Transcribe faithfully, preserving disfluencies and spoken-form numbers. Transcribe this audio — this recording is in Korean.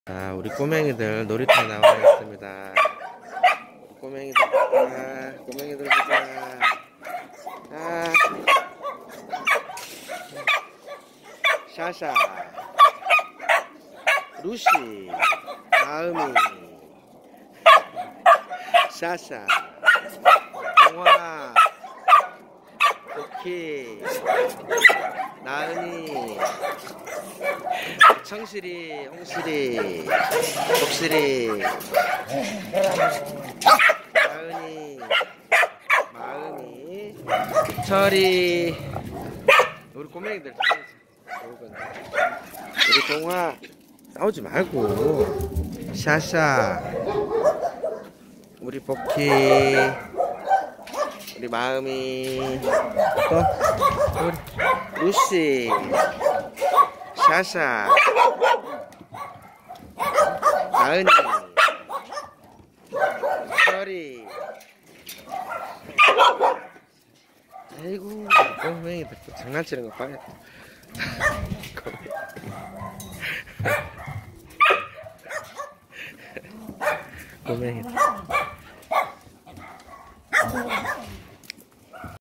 자, 우리 꼬맹이들 놀이터에 나와 있습니다. 꼬맹이들 보자. 꼬맹이들 보자. 아, 샤샤, 루시, 나음이, 샤샤, 동화, 도키, 나은이, 청실이, 홍실이, 독실이, 나은이, 마음이, 철이. 우리 꼬맹이들 우리 동화 싸우지 말고. 샤샤, 우리 복희, 우리 마음이, 또 우리 루시, 샤샤, 나은이, 철이. 아이고, 꼬맹이들 또 장난치는 거 봐요. 꼬맹이들.